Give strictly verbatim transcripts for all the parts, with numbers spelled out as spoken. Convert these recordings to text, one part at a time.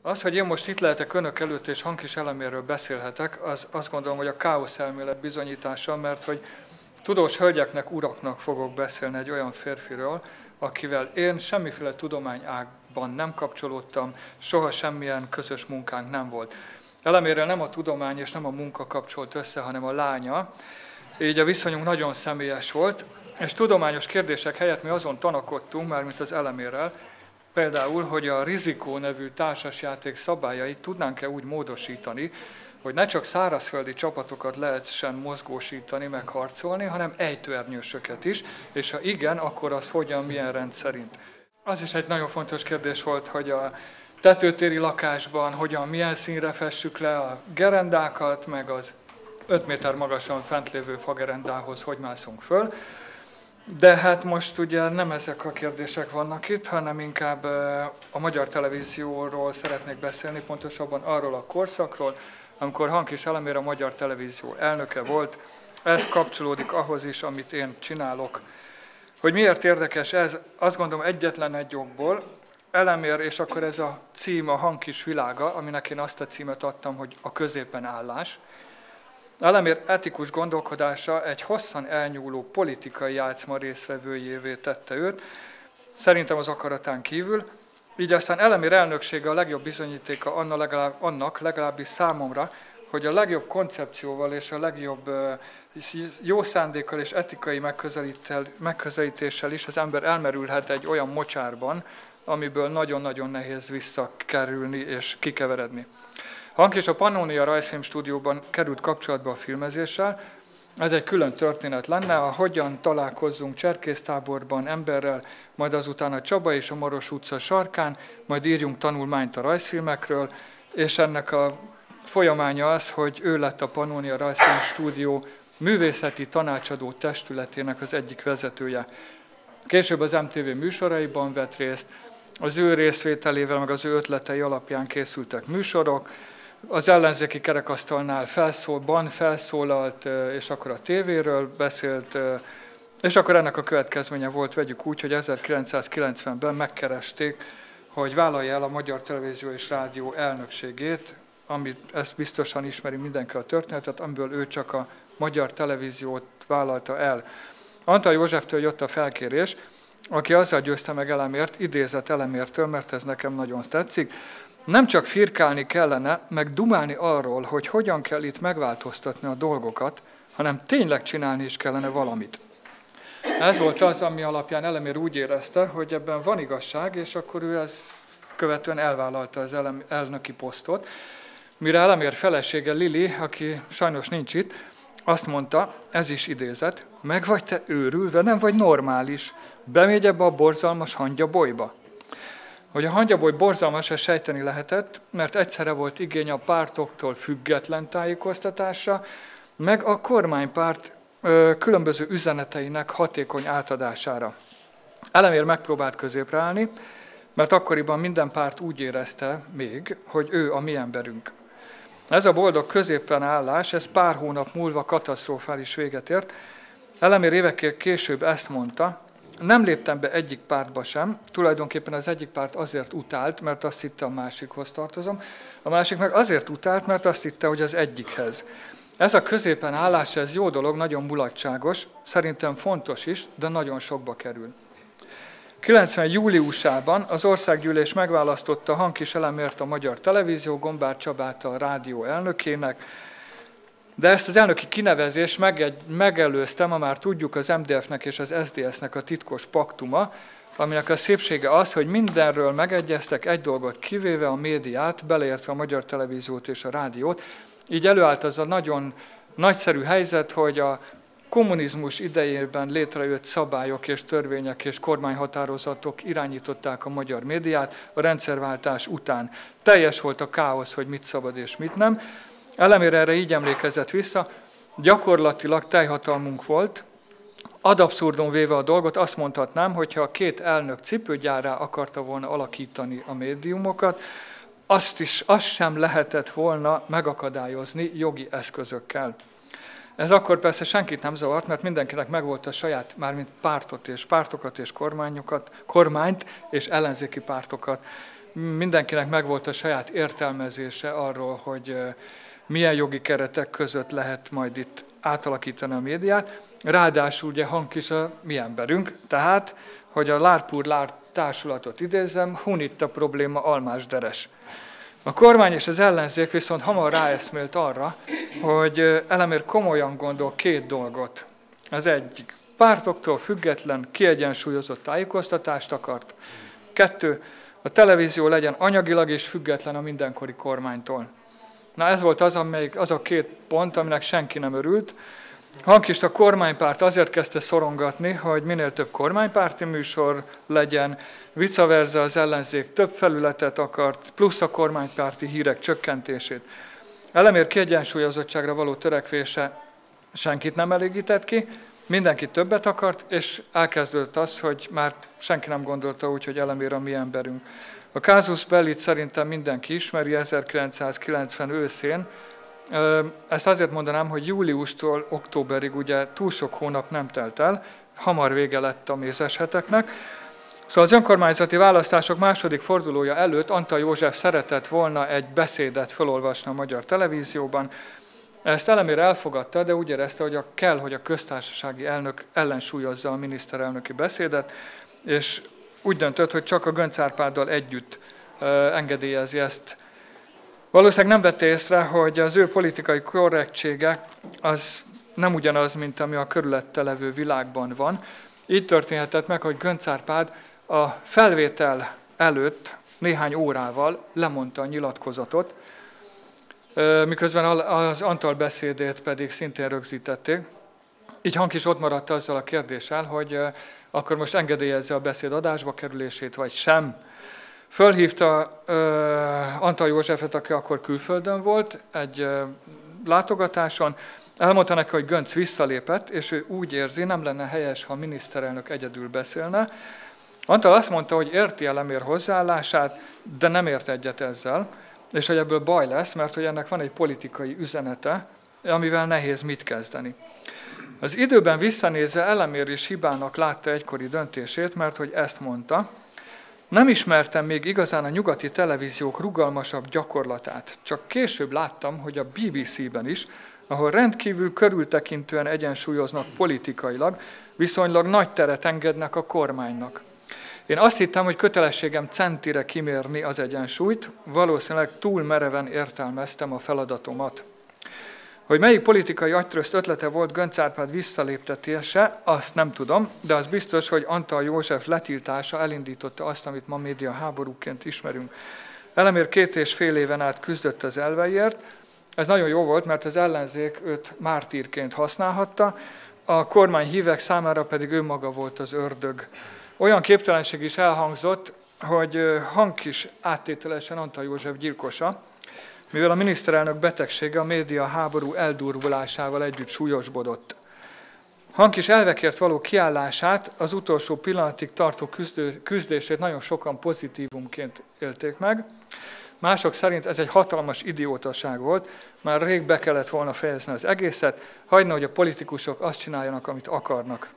Az, hogy én most itt lehetek önök előtt és Hankis Eleméről beszélhetek, az azt gondolom, hogy a káosz elmélet bizonyítása, mert hogy tudós hölgyeknek, uraknak fogok beszélni egy olyan férfiről, akivel én semmiféle tudományágban nem kapcsolódtam, soha semmilyen közös munkánk nem volt. Elemérrel nem a tudomány és nem a munka kapcsolt össze, hanem a lánya, így a viszonyunk nagyon személyes volt, és tudományos kérdések helyett mi azon tanakodtunk, mármint az Elemérrel, például, hogy a Rizikó nevű társasjáték szabályait tudnánk-e úgy módosítani, hogy ne csak szárazföldi csapatokat lehessen mozgósítani, meg harcolni, hanem ejtőernyősöket is, és ha igen, akkor az hogyan, milyen rend szerint. Az is egy nagyon fontos kérdés volt, hogy a tetőtéri lakásban hogyan, milyen színre fessük le a gerendákat, meg az öt méter magasan fent lévő fagerendához hogy mászunk föl. De hát most ugye nem ezek a kérdések vannak itt, hanem inkább a Magyar Televízióról szeretnék beszélni, pontosabban arról a korszakról, amikor Hankis Elemér a Magyar Televízió elnöke volt. Ez kapcsolódik ahhoz is, amit én csinálok. Hogy miért érdekes ez, azt gondolom egyetlen egy okból. Elemér, és akkor ez a cím a Hankis világa, aminek én azt a címet adtam, hogy a középen állás. Elemér etikus gondolkodása egy hosszan elnyúló politikai játszma résztvevőjévé tette őt, szerintem az akaratán kívül, így aztán Elemér elnöksége a legjobb bizonyítéka annak, legalábbis számomra, hogy a legjobb koncepcióval és a legjobb jó szándékkal és etikai megközelítéssel is az ember elmerülhet egy olyan mocsárban, amiből nagyon-nagyon nehéz visszakerülni és kikeveredni. Hankis a Pannónia rajzfilmstúdióban került kapcsolatba a filmezéssel. Ez egy külön történet lenne, a hogyan találkozzunk cserkésztáborban emberrel, majd azután a Csaba és a Maros utca sarkán, majd írjunk tanulmányt a rajzfilmekről, és ennek a folyamánya az, hogy ő lett a Pannónia rajzfilmstúdió művészeti tanácsadó testületének az egyik vezetője. Később az em té vé műsoraiban vett részt, az ő részvételével, meg az ő ötletei alapján készültek műsorok, az ellenzéki kerekasztalnál felszólban felszólalt, és akkor a tévéről beszélt, és akkor ennek a következménye volt, vegyük úgy, hogy ezerkilencszázkilencvenben megkeresték, hogy vállalja el a Magyar Televízió és Rádió elnökségét, amit ezt biztosan ismeri mindenki a történetet, amiből ő csak a Magyar Televíziót vállalta el. Antal Józseftől jött a felkérés, aki azzal győzte meg Elemért, idézett Elemértől, mert ez nekem nagyon tetszik, nem csak firkálni kellene, meg dumálni arról, hogy hogyan kell itt megváltoztatni a dolgokat, hanem tényleg csinálni is kellene valamit. Ez volt az, ami alapján Elemér úgy érezte, hogy ebben van igazság, és akkor ő ezt követően elvállalta az elnöki posztot. Mire Elemér felesége Lili, aki sajnos nincs itt, azt mondta, ez is idézet, meg vagy te őrülve, nem vagy normális, bemegy ebbe a borzalmas hangyabolyba. Hogy a hangyaboly borzalmas, ezt sejteni lehetett, mert egyszerre volt igény a pártoktól független tájékoztatásra, meg a kormánypárt ö, különböző üzeneteinek hatékony átadására. Elemér megpróbált középre állni, mert akkoriban minden párt úgy érezte még, hogy ő a mi emberünk. Ez a boldog középen állás, ez pár hónap múlva katasztrofális véget ért. Elemér évekkel később ezt mondta, nem léptem be egyik pártba sem, tulajdonképpen az egyik párt azért utált, mert azt hitte, a másikhoz tartozom, a másik meg azért utált, mert azt hitte, hogy az egyikhez. Ez a középen állás, ez jó dolog, nagyon mulatságos, szerintem fontos is, de nagyon sokba kerül. kilencven júliusában az országgyűlés megválasztotta Hankis Elemért a Magyar Televízió, Gombár Csabát a rádió elnökének, de ezt az elnöki kinevezést megelőzte, ma már tudjuk, az em dé ef-nek és az es dé es-nek a titkos paktuma, aminek a szépsége az, hogy mindenről megegyeztek, egy dolgot kivéve, a médiát, beleértve a Magyar Televíziót és a rádiót. Így előállt az a nagyon nagyszerű helyzet, hogy a kommunizmus idejében létrejött szabályok és törvények és kormányhatározatok irányították a magyar médiát a rendszerváltás után. Teljes volt a káosz, hogy mit szabad és mit nem. Elemér erre így emlékezett vissza, gyakorlatilag teljhatalmunk volt, ad abszurdum véve a dolgot, azt mondhatnám, hogyha a két elnök cipőgyárrá akarta volna alakítani a médiumokat, azt is, azt sem lehetett volna megakadályozni jogi eszközökkel. Ez akkor persze senkit nem zavart, mert mindenkinek megvolt a saját, mármint pártot és pártokat és kormányokat, kormányt és ellenzéki pártokat mindenkinek megvolt a saját értelmezése arról, hogy milyen jogi keretek között lehet majd itt átalakítani a médiát. Ráadásul ugye Hank is a mi emberünk, tehát, hogy a Lárpúr Lár társulatot idézem, hun itt a probléma almás deres. A kormány és az ellenzék viszont hamar ráeszmélt arra, hogy Elemér komolyan gondol két dolgot. Az egyik, pártoktól független, kiegyensúlyozott tájékoztatást akart. Kettő, a televízió legyen anyagilag és független a mindenkori kormánytól. Na ez volt az, amelyik, az a két pont, aminek senki nem örült. Hankist a kormánypárt azért kezdte szorongatni, hogy minél több kormánypárti műsor legyen, vice versa az ellenzék több felületet akart, plusz a kormánypárti hírek csökkentését. Elemér kiegyensúlyozottságra való törekvése senkit nem elégített ki, mindenki többet akart, és elkezdődött az, hogy már senki nem gondolta úgy, hogy Elemér a mi emberünk. A casus bellit szerintem mindenki ismeri, ezerkilencszázkilencven őszén. Ezt azért mondanám, hogy júliustól októberig ugye túl sok hónap nem telt el, hamar vége lett a mézes heteknek. Szóval az önkormányzati választások második fordulója előtt Antall József szeretett volna egy beszédet felolvasni a magyar televízióban. Ezt Elemér elfogadta, de úgy érezte, hogy a, kell, hogy a köztársasági elnök ellensúlyozza a miniszterelnöki beszédet, és úgy döntött, hogy csak a Göncz Árpáddal együtt engedélyezi ezt. Valószínűleg nem vette észre, hogy az ő politikai korrektsége az nem ugyanaz, mint ami a körülötte levő világban van. Így történhetett meg, hogy Göncz Árpád a felvétel előtt néhány órával lemondta a nyilatkozatot, miközben az Antall beszédét pedig szintén rögzítették. Így Hank is ott maradt azzal a kérdéssel, hogy akkor most engedélyezze a beszéd adásba kerülését, vagy sem. Fölhívta uh, Antall Józsefet, aki akkor külföldön volt, egy uh, látogatáson, elmondta neki, hogy Göncz visszalépett, és ő úgy érzi, nem lenne helyes, ha a miniszterelnök egyedül beszélne. Antall azt mondta, hogy érti Elemér hozzáállását, de nem ért egyet ezzel, és hogy ebből baj lesz, mert hogy ennek van egy politikai üzenete, amivel nehéz mit kezdeni. Az időben visszanézve Elemér is hibának látta egykori döntését, mert hogy ezt mondta, nem ismertem még igazán a nyugati televíziók rugalmasabb gyakorlatát, csak később láttam, hogy a bé bé cé-ben is, ahol rendkívül körültekintően egyensúlyoznak politikailag, viszonylag nagy teret engednek a kormánynak. Én azt hittem, hogy kötelességem centire kimérni az egyensúlyt, valószínűleg túl mereven értelmeztem a feladatomat. Hogy melyik politikai agytröszt ötlete volt Göncz Árpád visszaléptetése, azt nem tudom, de az biztos, hogy Antall József letiltása elindította azt, amit ma média háborúként ismerünk. Elemér két és fél éven át küzdött az elveiért. Ez nagyon jó volt, mert az ellenzék őt mártírként használhatta, a kormány hívek számára pedig ő maga volt az ördög. Olyan képtelenség is elhangzott, hogy Hank is áttételesen Antall József gyilkosa, mivel a miniszterelnök betegsége a média háború eldurvulásával együtt súlyosbodott. Hank is elvekért való kiállását, az utolsó pillanatig tartó küzdő, küzdését nagyon sokan pozitívumként élték meg. Mások szerint ez egy hatalmas idiótaság volt, már rég be kellett volna fejezni az egészet, hagyna, hogy a politikusok azt csináljanak, amit akarnak.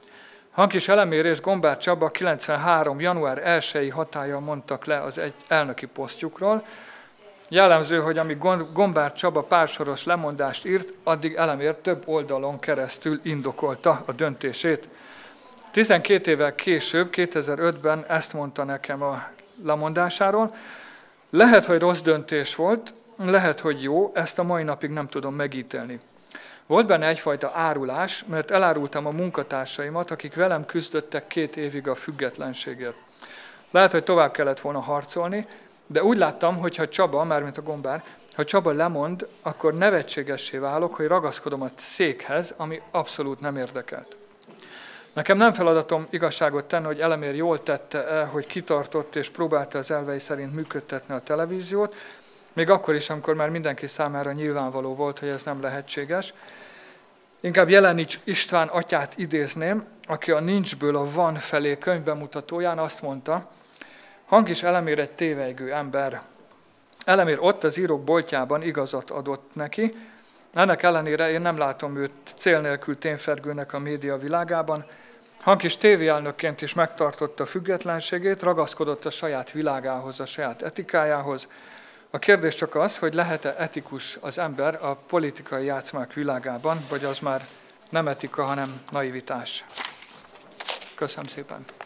Hank is Elemér és Gombár Csaba kilencvenhárom. január elsejei hatállyal mondtak le az egy elnöki posztjukról. Jellemző, hogy amíg Gombár Csaba pársoros lemondást írt, addig Elemér több oldalon keresztül indokolta a döntését. tizenkét évvel később, kétezer-ötben ezt mondta nekem a lemondásáról. Lehet, hogy rossz döntés volt, lehet, hogy jó, ezt a mai napig nem tudom megítélni. Volt benne egyfajta árulás, mert elárultam a munkatársaimat, akik velem küzdöttek két évig a függetlenségért. Lehet, hogy tovább kellett volna harcolni, de úgy láttam, hogy ha Csaba, mármint a Gombár, ha Csaba lemond, akkor nevetségessé válok, hogy ragaszkodom a székhez, ami abszolút nem érdekelt. Nekem nem feladatom igazságot tenni, hogy Elemér jól tette, hogy kitartott és próbálta az elvei szerint működtetni a televíziót, még akkor is, amikor már mindenki számára nyilvánvaló volt, hogy ez nem lehetséges. Inkább Jelenics István atyát idézném, aki a nincsből a van felé könyvbemutatóján azt mondta, Hank is Elemér egy tévejgő ember. Elemér ott az írók boltjában igazat adott neki, ennek ellenére én nem látom őt cél nélkül tényfergőnek a média világában, Hankis tévéelnökként is megtartotta függetlenségét, ragaszkodott a saját világához, a saját etikájához. A kérdés csak az, hogy lehet-e etikus az ember a politikai játszmák világában, vagy az már nem etika, hanem naivitás. Köszönöm szépen!